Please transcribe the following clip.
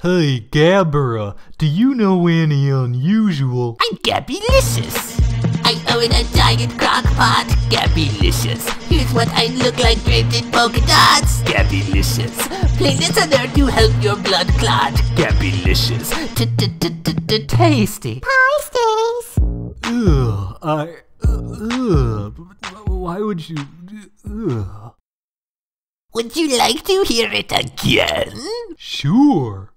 Hey, Gabara, do you know any unusual? I'm Gabbylicious. I own a giant crock pot, Gabbylicious. Here's what I look like draped in polka dots, Gabbylicious. Platelets on there to help your blood clot, Gabbylicious. Tasty. Pasties. Why would you, Would you like to hear it again? Sure.